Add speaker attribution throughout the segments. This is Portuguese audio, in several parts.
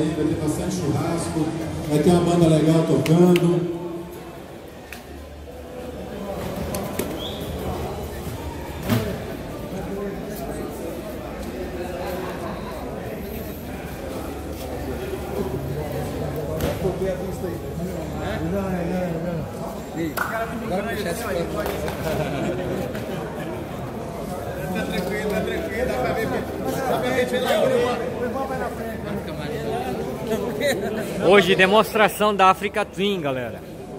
Speaker 1: aí, vai ter bastante churrasco, vai ter uma banda legal tocando.
Speaker 2: Agora puxar esse Tá tranquilo, dá pra ver
Speaker 3: Hoje, demonstração da Africa Twin, galera.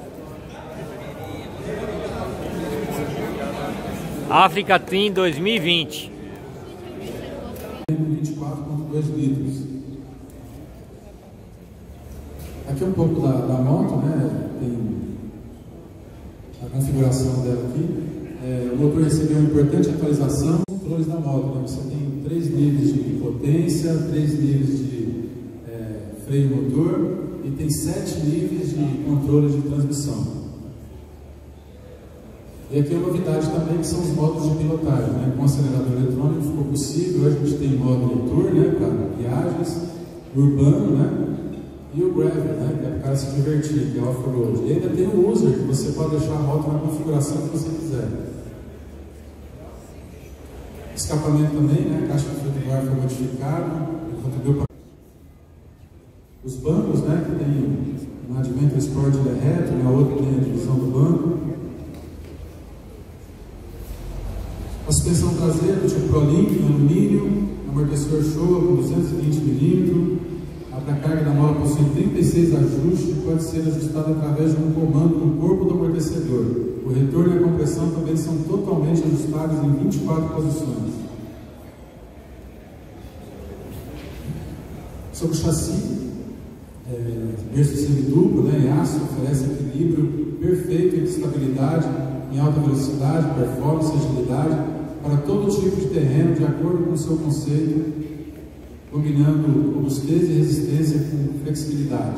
Speaker 3: Africa Twin 2020.
Speaker 1: 24,2 litros. Aqui um pouco da moto, né? Tem a configuração dela aqui. O motor recebeu uma importante atualização. Os controles da moto, né? Você tem 3 níveis de potência, 3 níveis de freio motor e tem 7 níveis de controle de transmissão. E aqui é uma novidade também, que são os modos de pilotagem, né? Com acelerador eletrônico ficou possível. Hoje a gente tem modo tour, né? Para viagens, urbano, né? E o gravel, né? Que é para o cara se divertir, que é off-road. E ainda tem o user, que você pode deixar a moto na configuração que você quiser. Escapamento também, né? A caixa de freio do ar foi modificada, contribuiu para os bancos, né? Que tem um Adventure Sport reto, na outra tem a divisão do banco. A suspensão traseira do tipo ProLink em alumínio, amortecedor Showa com 220 mm. A carga da mola possui 36 ajustes e pode ser ajustada através de um comando no corpo do amortecedor. O retorno e a compressão também são totalmente ajustados em 24 posições. Sobre o chassi, berço semiduplo, né, em aço, oferece equilíbrio perfeito entre estabilidade em alta velocidade, performance e agilidade para todo tipo de terreno, de acordo com o seu conceito, combinando robustez e resistência com flexibilidade.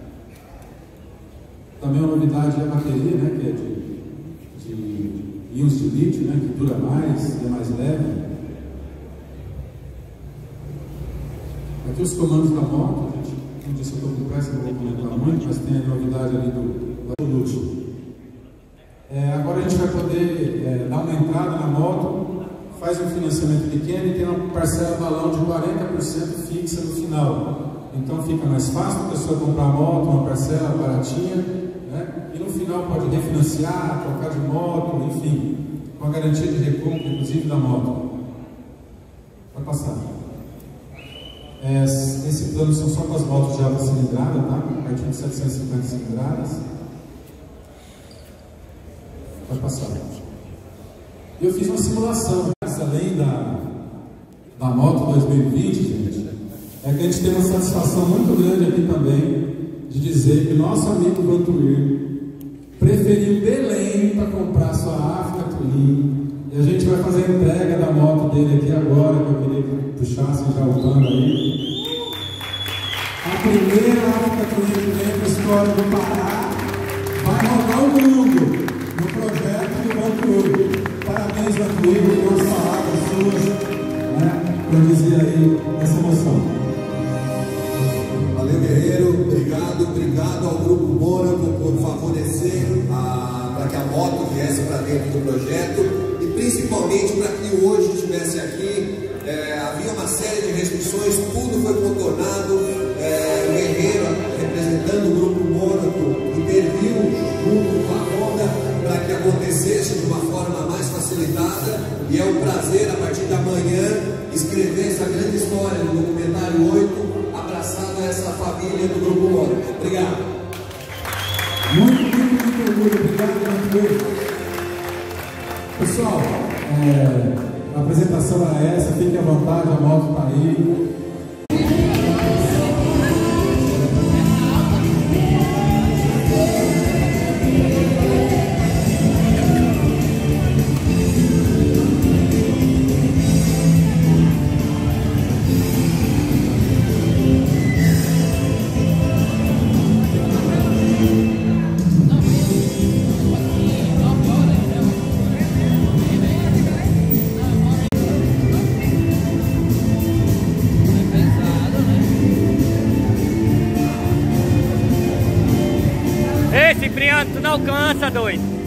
Speaker 1: Também uma novidade é a bateria, né, que é de íons de lítio, né, que dura mais, é mais leve. Aqui os comandos da moto, gente, como disse, eu estou com pressa, não vou comentar muito, mas tem a novidade ali do lúcio. Agora a gente vai poder dar uma entrada na moto, faz um financiamento pequeno e tem uma parcela balão de 40% fixa no final. Então fica mais fácil a pessoa comprar a moto, uma parcela baratinha, né? E no final pode refinanciar, trocar de moto, enfim, com a garantia de recompra, inclusive da moto. Vai passar. Esse plano são só com as motos de alta cilindrada, tá? A partir de 750 cilindradas. Vai passar. Eu fiz uma simulação, além da moto 2020, gente, é que a gente tem uma satisfação muito grande aqui também de dizer que o nosso amigo Vantuir preferiu Belém para comprar sua Africa Twin. E a gente vai fazer a entrega da moto dele aqui agora, que eu queria que puxassem já o pano aí. A primeira Africa Twin que vem para a história do Pará vai rodar o mundo no projeto do Vantuir. Parabéns, Vantuir, por umas palavras suas, né, para dizer aí essa emoção.
Speaker 4: Valeu, guerreiro. Obrigado ao Grupo Mônaco por favorecer para que a moto viesse para dentro do projeto e principalmente para que hoje estivesse aqui. Havia uma série de restrições, tudo foi contornado. O guerreiro, representando o Grupo Mônaco, interviu junto com a Honda para que acontecesse de uma forma mais facilitada, e é um prazer, a partir da manhã, escrever essa grande história no documentário 8, abraçado a essa família do Grupo Mônaco. Obrigado.
Speaker 1: Muito orgulho. Obrigado, Vantuir. Pessoal, a apresentação era essa, fiquem à vontade, a moto está aí.
Speaker 3: tu não alcança, doido.